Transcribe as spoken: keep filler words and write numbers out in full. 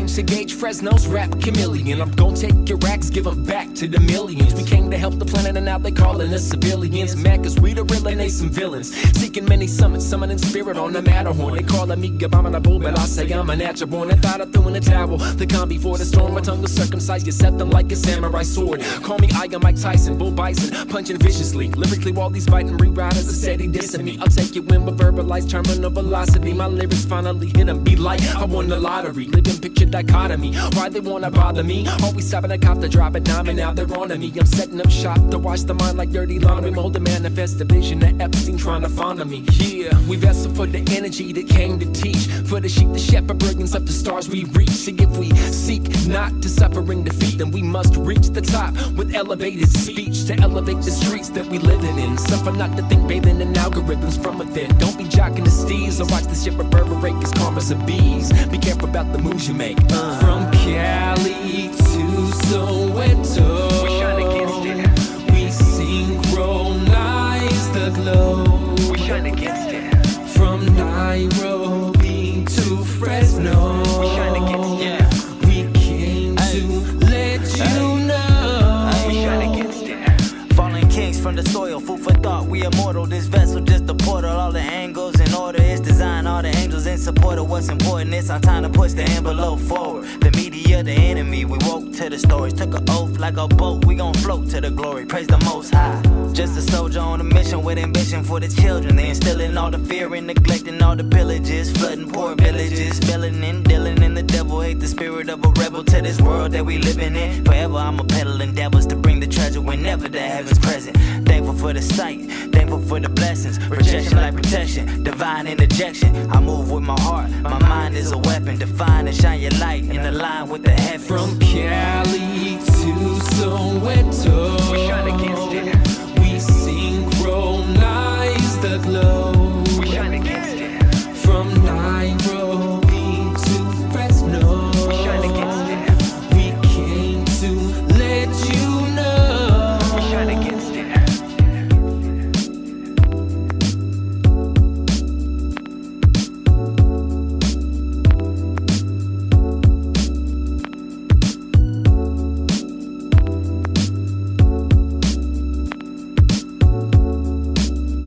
to gauge Fresno's rap chameleon. I'm gon' take your racks, give them back to the millions. We came to help the planet and now they calling us civilians. Mad cause we the real and they some villains. Seeking many summits, summoning spirit on the Matterhorn. They calling me abominable, but I say I'm a natural born. I thought I threw in the towel, the calm before the storm. My tongue was circumcised, you set them like a samurai sword. Call me Iger Mike Tyson, Bull Bison, punching viciously. Lyrically, while these biting reriders are steady dissing me. I'll take it when we verbalize terminal velocity. My lyrics finally hit them, be like I won the lottery. Living picture dichotomy, why they wanna bother me? Always stopping a cop to drop a dime and now they're on to me. I'm setting up shop to wash the mind like dirty laundry. Mold to manifest the vision that Epstein trying to fond of me. Yeah, we vessel for the energy that came to teach. For the sheep, the shepherd brilliance up the stars we reach. See, if we seek not to suffer in defeat, then we must reach the top with elevated speech to elevate the streets that we living in. Suffer not to think bathing in algorithms from within. Don't be jocking the steeds or watch the ship reverberate as karma's of bees. Be careful about the moves you make. Uh. From Cali to Soweto, we shine against it. We synchronize the globe. We shine against it. From Nairobi to Fresno, we shine against it. We came to let you know. We shine against it. Fallen kings from the soil, food for thought, we immortal. This vessel just a portal, all the angles in order. It's designed, all the angels in support of what's important. It's our time to push the envelope forward. The media, the enemy, we woke to the stories. Took an oath like a boat, we gon' float to the glory. Praise the Most High. Just a soldier on a mission with ambition for the children. They instilling all the fear and neglecting all the pillages. Flooding poor villages, spilling and dealing. And the devil hate the spirit of a rebel to this world that we living in. Forever I'm a peddle endeavors to bring the treasure whenever the heaven's present. Thankful for the sight, thankful for the blessings. Rejection like protection, divine interjection. I move with my heart, my mind is a weapon. Define and shine your light in the line with the heavens. From Cali to Soweto, We shine against it.